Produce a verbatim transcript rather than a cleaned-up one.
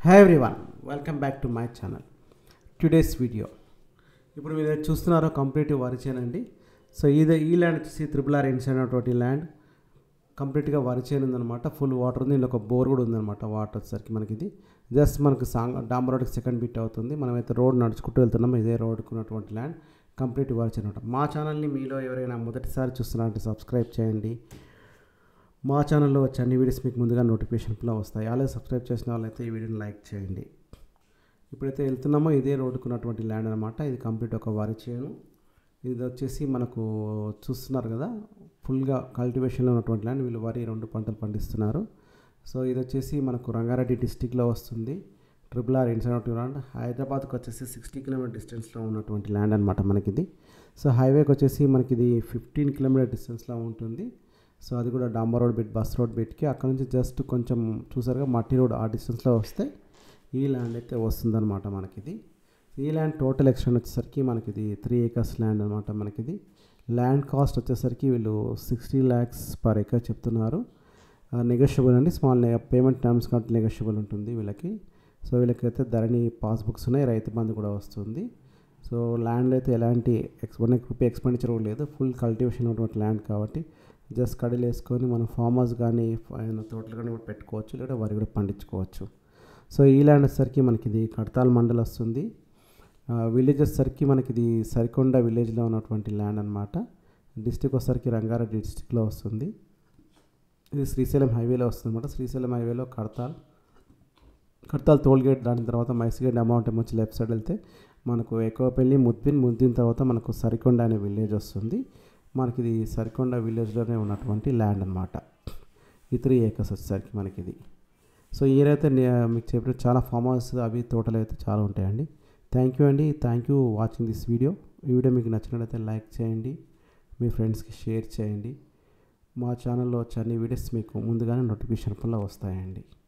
Hi everyone, welcome back to my channel. Today's video ఇప్పుడు మీరు చూస్తున్నారో కంప్లీట్ వరి చేను అండి. సో ఇది ఈ ల్యాండ్ వచ్చేసి త్రిపుల్ ఆర్ ఎన్స్ అనేటువంటి ల్యాండ్ కంప్లీట్గా వరి చేను ఉందన్నమాట. ఫుల్ వాటర్ ఉంది, ఇందులో ఒక బోర్ కూడా ఉందన్నమాట. వాటర్ వచ్చేసరికి మనకి ఇది జస్ట్ మనకు సాంగ్ డాంబర్ రోడ్కి సెకండ్ బిట్ అవుతుంది. మనమైతే రోడ్ నడుచుకుంటూ వెళ్తున్నాం. ఇదే రోడ్కున్నటువంటి ల్యాండ్ కంప్లీట్ వరి చేను అనమాట. మా ఛానల్ని మీలో ఎవరైనా మొదటిసారి చూస్తున్నారంటే సబ్స్క్రైబ్ చేయండి. మా ఛానల్లో వచ్చే అన్ని వీడియోస్ మీకు ముందుగా నోటిఫికేషన్లో వస్తాయి. అలాగే సబ్స్క్రైబ్ చేసిన వాళ్ళైతే ఈ వీడియోని లైక్ చేయండి. ఇప్పుడైతే వెళ్తున్నామో ఇదే రోడ్డుకున్నటువంటి ల్యాండ్ అనమాట. ఇది కంప్లీట్ ఒక వరి చేను. ఇది వచ్చేసి మనకు చూస్తున్నారు కదా, ఫుల్గా కల్టివేషన్లో ఉన్నటువంటి ల్యాండ్. వీళ్ళు వరి రెండు పంటలు పండిస్తున్నారు. సో ఇది వచ్చేసి మనకు రంగారెడ్డి డిస్టిక్లో వస్తుంది. Triple R inside land. హైదరాబాద్కి వచ్చేసి సిక్స్టీ కిలోమీటర్ డిస్టెన్స్లో ఉన్నటువంటి ల్యాండ్ అనమాట మనకి ఇది. సో హైవేకి వచ్చేసి మనకి ఇది ఫిఫ్టీన్ కిలోమీటర్ డిస్టెన్స్లో ఉంటుంది. సో అది కూడా డాంబర్ రోడ్ బిట్, బస్ రోడ్ బిట్కి అక్కడ నుంచి జస్ట్ కొంచెం చూసారుగా మట్టి రోడ్ ఆ డిస్టెన్స్లో వస్తే ఈ ల్యాండ్ అయితే వస్తుందన్నమాట మనకిది. ఈ ల్యాండ్ టోటల్ ఎక్స్టెండ్ వచ్చేసరికి మనకి ఇది త్రీ ఏకర్స్ ల్యాండ్ అనమాట. మనకిది ల్యాండ్ కాస్ట్ వచ్చేసరికి వీళ్ళు సిక్స్టీ ల్యాక్స్ పర్ ఏకర్ చెప్తున్నారు. నెగోషియబుల్ అండి, స్మాల్ పేమెంట్ టర్మ్స్ కాబట్టి నెగోషియబుల్ ఉంటుంది వీళ్ళకి. సో వీళ్ళకైతే ధరణి పాస్బుక్స్ ఉన్నాయి, రైతు బంధు కూడా వస్తుంది. సో ల్యాండ్లో అయితే ఎలాంటి ఎక్స్ వన్ రూపీ ఎక్స్పెండిచర్ కూడా లేదు. ఫుల్ కల్టివేషన్ ఉన్నటువంటి ల్యాండ్ కాబట్టి జస్ట్ కడీలు వేసుకొని మనం ఫార్మర్స్ కానీ తోటలు కానీ కూడా పెట్టుకోవచ్చు, లేదా వరి కూడా పండించుకోవచ్చు. సో ఈ ల్యాండ్ వచ్చేసరికి మనకి ఇది కడతాల్ మండల్ వస్తుంది. విలేజ్ వచ్చేసరికి మనకి ఇది సరికొండ విలేజ్లో ఉన్నటువంటి ల్యాండ్ అనమాట. డిస్టిక్ వచ్చేసరికి రంగారెడ్డి డిస్టిక్లో వస్తుంది. ఇది శ్రీశైలం హైవేలో వస్తుంది అనమాట. శ్రీశైలం హైవేలో కడతాల్ కడతాల్ టోల్గేట్ దాటిన తర్వాత మైసిగడ్డ అమౌంట్ వచ్చి లెఫ్ట్ సైడ్ వెళ్తే మనకు ఎక్కువపల్లి ముద్దిన్ ముద్దిన తర్వాత మనకు సరికొండ అనే విలేజ్ వస్తుంది. మనకి ఇది సరికొండ విలేజ్లోనే ఉన్నటువంటి ల్యాండ్ అనమాట. ఈ త్రీ ఏకర్స్ వచ్చేసరికి మనకి ఇది. సో ఏరైతే మీకు చెప్పిన చాలా ఫామ్ హౌస్ అవి తోటలు అయితే చాలా ఉంటాయండి. థ్యాంక్ యూ అండి, thank you watching this video. ఈ వీడియో మీకు నచ్చినట్లయితే లైక్ చేయండి, మీ ఫ్రెండ్స్కి షేర్ చేయండి. మా ఛానల్లో వచ్చే అన్ని వీడియోస్ మీకు ముందుగానే నోటిఫికేషన్ వస్తాయండి.